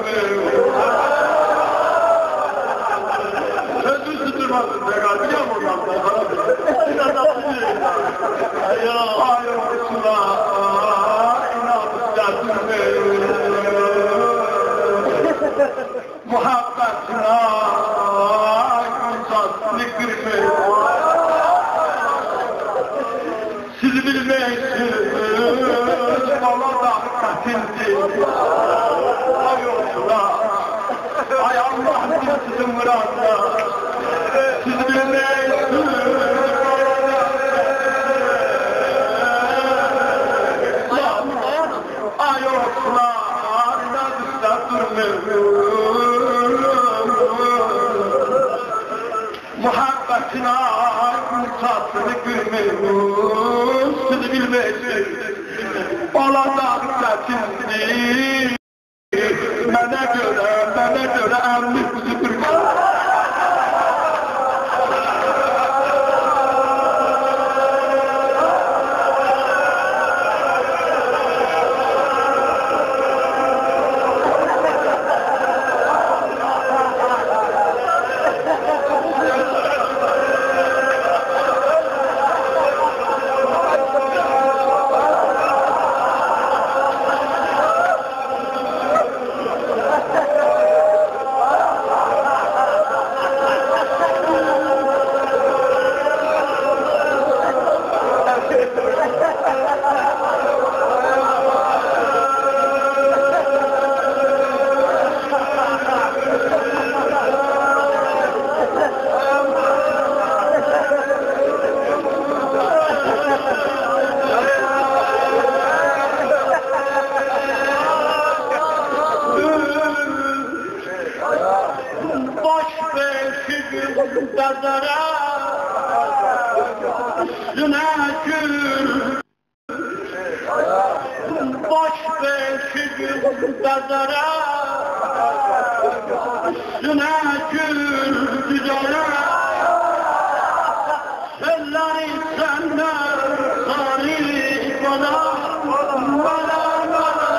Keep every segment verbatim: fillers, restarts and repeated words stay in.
Sözü sütürmezsin be kardeşim oradan da. Ayağına inatlıcaksın. Muhabbetine günsatlı kırmızı. Siz bilmeysiniz bana da katildi. Ay yolda, ay Allah sizin murada. Siz bilmeysiniz ay yolda, inatlıkta durmuyor. Muhabbetine günsatlı kırmızı. Siz bilmeysiniz bana da katildi. Mənə görə, mənə görə əmli kuzu kırmızı. Baş beşi gazara, sünekül güzara, selleri senden sarı bana, bana bana.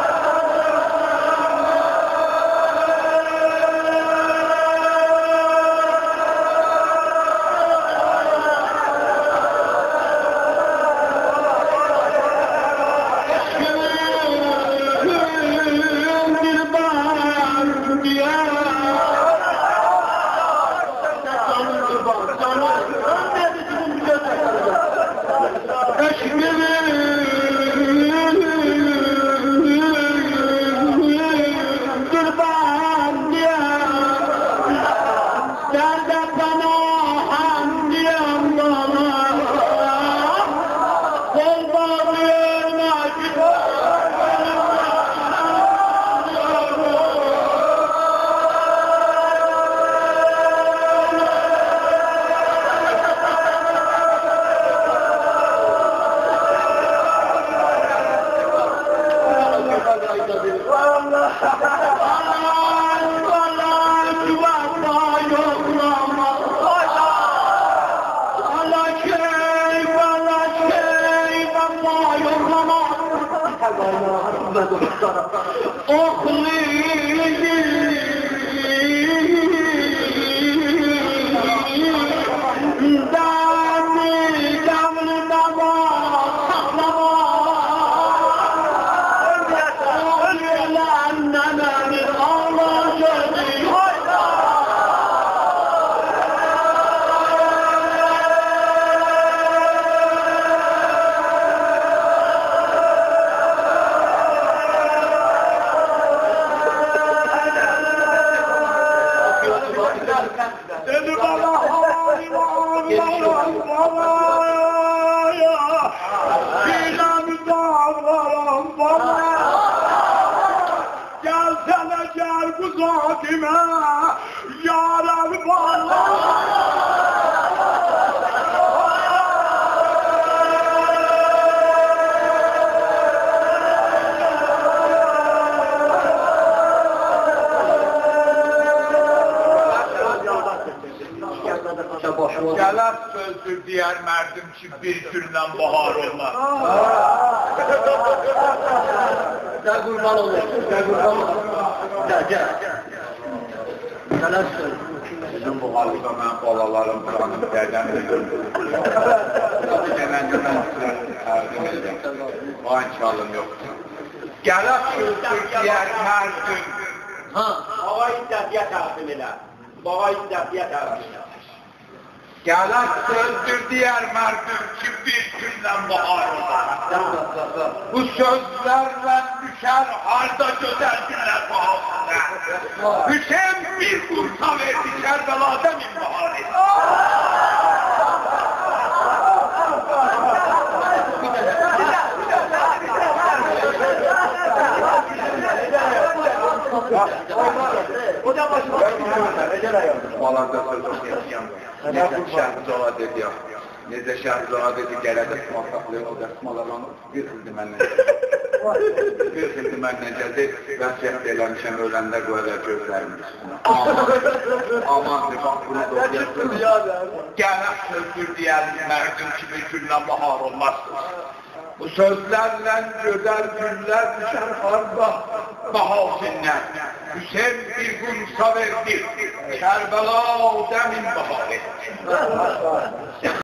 Dedi bana halim ağlarım babaya, Sinan'ı dağlarım babaya. Gelsene gel bu zatime, yarar bana. Gələk sözdür deyər mərdim ki, bir gündən bahar olmaz. Sen kurban olursun, sen kurban olursun. Gel, gel. Neler söyle? Bizim bu halde ben balalarım buranın dədəmini gördüm. Genelde ben size yardım edeceğim. Vay çalım yoktu. Gələk sözlük diğer mərdim. Ha. Baba iddətiyə təqdim elə. Baba iddətiyə təqdim elə. Gələk sözdür diğer mərdim ki bir gündən bahar olar. Bu sözlerle düşer harda güzel günler bahasında. Hüseyin bir kursa verdi Kerbela'da min bahari. O da başıma. Malanda sözü yaşayan. Necə Şəhrizağa dedi ya. Necə Şəhrizağa dedi gələ dəsmal saxlayın. O dəsmalarla bir xildi məndən gəldi. Bir xildi məndən gəldi. Vəsiyyət eləmişəm öləndə qoyacaq gözlərimin üstünə. Aman. Aman de bax bunu doğrayasın. Gələk sözdür deyəlim mərdim ki bir gündən bahar olmazsın. Bu sözlerle güzel günler düşer harba bahasından. Hüseyin bir gün saverdi. Kerbela demin bahar etti.